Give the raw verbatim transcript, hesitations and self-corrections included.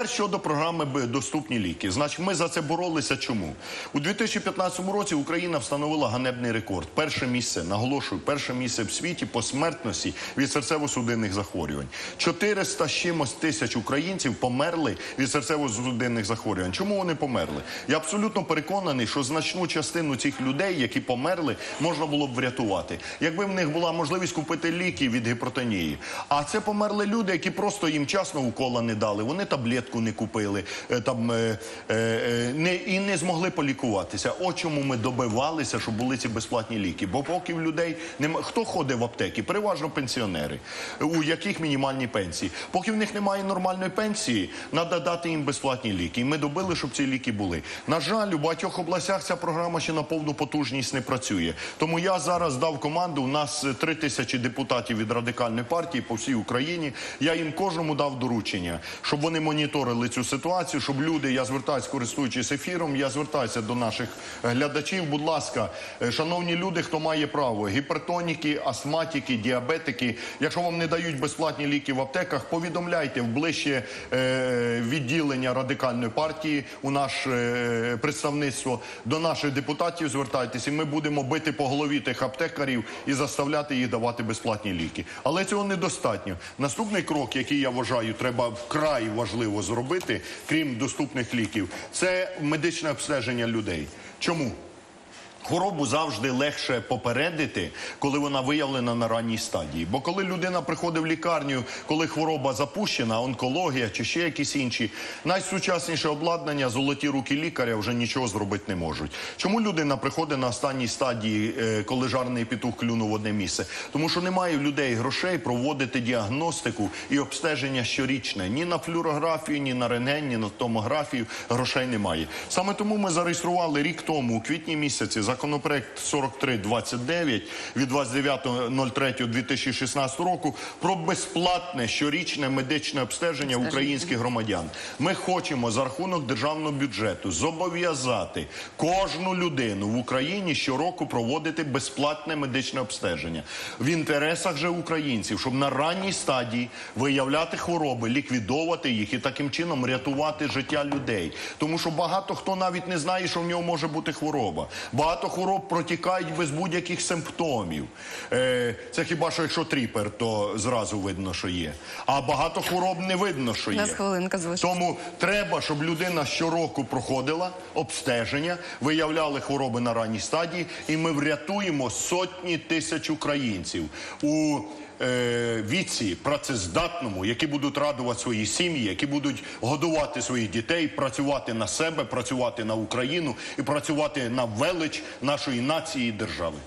тепер щодо програми «Доступні ліки». Значить, ми за це боролися. Чому? У дві тисячі п'ятнадцятому році Україна встановила ганебний рекорд. Перше місце, наголошую, перше місце в світі по смертності від серцево-судинних захворювань. чотириста з чимось тисяч українців померли від серцево-судинних захворювань. Чому вони померли? Я абсолютно переконаний, що значну частину цих людей, які померли, можна було б врятувати. Якби в них була можливість купити ліки від гіпертонії. А це померли люди, які просто їм часно укола не дали, вони таблетку не купили там, е, е, не, і не змогли полікуватися. От чому ми добивалися, щоб були ці безплатні ліки. Бо поки в людей немає... Хто ходить в аптеки? Переважно пенсіонери. У яких мінімальні пенсії? Поки в них немає нормальної пенсії, треба дати їм безплатні ліки. І ми добили, щоб ці ліки були. На жаль, у багатьох областях ця програма ще на повну потужність не працює. Тому я зараз дав команду, у нас три тисячі депутатів від Радикальної партії по всій Україні. Я їм кожному дав доручення, щоб вони моніторили цю ситуацію, щоб люди, я звертаюся, користуючись ефіром, я звертаюся до наших глядачів, будь ласка, шановні люди, хто має право, гіпертоніки, астматики, діабетики, якщо вам не дають безплатні ліки в аптеках, повідомляйте в ближче е, відділення Радикальної партії, у наше е, представництво, до наших депутатів звертайтеся, і ми будемо бити по голові тих аптекарів і заставляти їх давати безплатні ліки. Але цього недостатньо. Наступний крок, який я вважаю, треба вкрай важливо зробити, крім доступних ліків, це медичне обстеження людей. Чому? Хворобу завжди легше попередити, коли вона виявлена на ранній стадії. Бо коли людина приходить в лікарню, коли хвороба запущена, онкологія чи ще якісь інші, найсучасніше обладнання, золоті руки лікаря вже нічого зробити не можуть. Чому людина приходить на останній стадії, коли жарний петух клюнув в одне місце? Тому що немає в людей грошей проводити діагностику і обстеження щорічне. Ні на флюорографію, ні на рентген, ні на томографію грошей немає. Саме тому ми зареєстрували рік тому, у квітні місяці, законопроект сорок три двадцять дев'ять від двадцять дев'ятого третього дві тисячі шістнадцятого року про безплатне щорічне медичне обстеження українських громадян. Ми хочемо за рахунок державного бюджету зобов'язати кожну людину в Україні щороку проводити безплатне медичне обстеження. В інтересах же українців, щоб на ранній стадії виявляти хвороби, ліквідовувати їх і таким чином рятувати життя людей. Тому що багато хто навіть не знає, що в нього може бути хвороба. Багато хвороб протікають без будь-яких симптомів. Е, це хіба що якщо тріпер, то зразу видно, що є. А багато хвороб не видно, що є. Тому треба, щоб людина щороку проходила обстеження, виявляли хвороби на ранній стадії, і ми врятуємо сотні тисяч українців у е, віці працездатному, які будуть радувати свої сім'ї, які будуть годувати своїх дітей, працювати на себе, працювати на Україну і працювати на велич нашої нації і держави.